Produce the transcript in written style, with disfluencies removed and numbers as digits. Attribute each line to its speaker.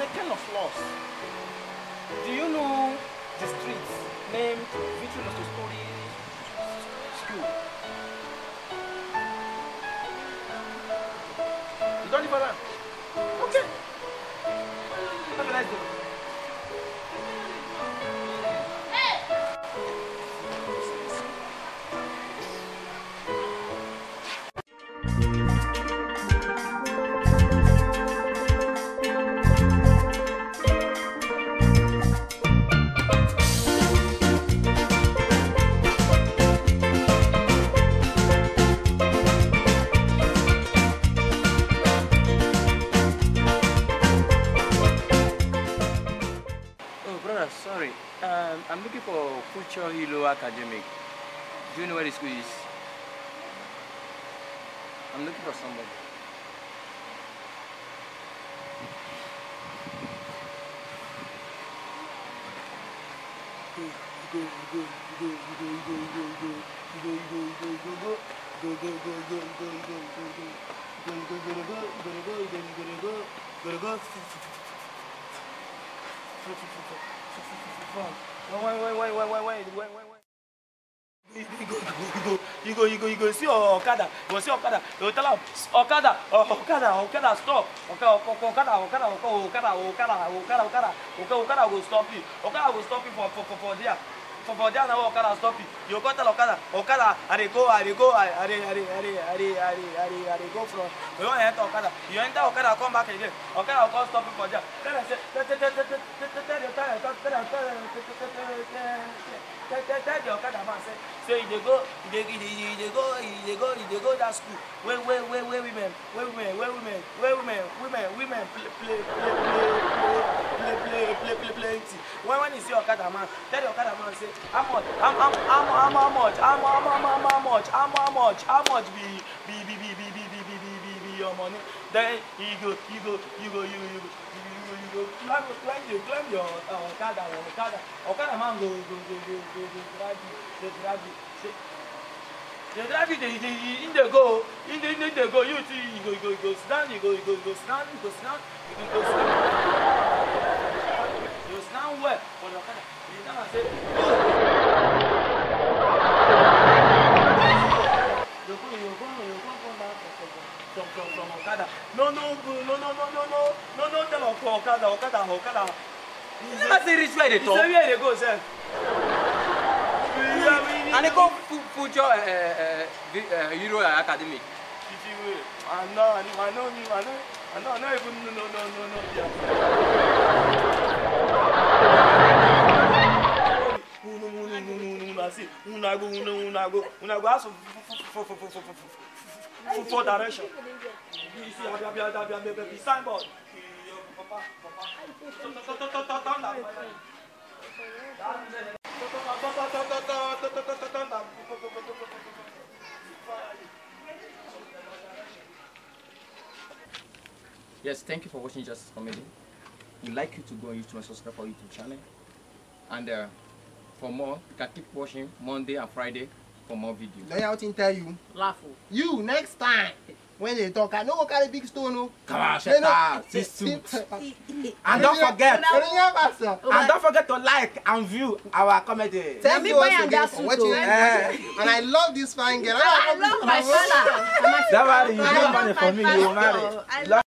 Speaker 1: kind of lost. Do you know the streets named movie-letest school? You don't live around? Okay. Have a nice day. Sorry, I'm looking for Future Hilo Academic. Do you know where the school is? I'm looking for somebody. You go see Okada. Go see Okada. You tell him Okada, stop. Okada will stop you. Okada will stop you for there. For there now Okada stop you. You go tell Okada, I go from. You don't enter Okada. You enter Okada, come back again. Okada will come stop you for there. Then I say, tell the Okada man say you go that school where women play. When you see Okada man, tell the Okada man say how much be your money. Then you go climb your Okada man go drive you. They drive you in the go, you too, you go sit down, you go sit down. You sit down where? For the Okada. You down and say, you go back from Okada. No, tell Okada. You never say reach where they talk. You say where they go, sir. And they go Future Hero Academy. I know even no. Una go ask for direction. You see, signboard. Yes, thank you for watching Justice Comedy. We'd like you to go on YouTube and subscribe for our YouTube channel. And for more, you can keep watching Monday and Friday for more videos. Let me tell you. Laugh. You next time when they talk, I know carry big stone. No. Come on, shut up. And don't forget. And don't forget to like and view our comedy.
Speaker 2: Thank you once again for watching. And I love this fine girl.
Speaker 3: I love my father.
Speaker 1: Don't worry, you don't money for me. You will marry.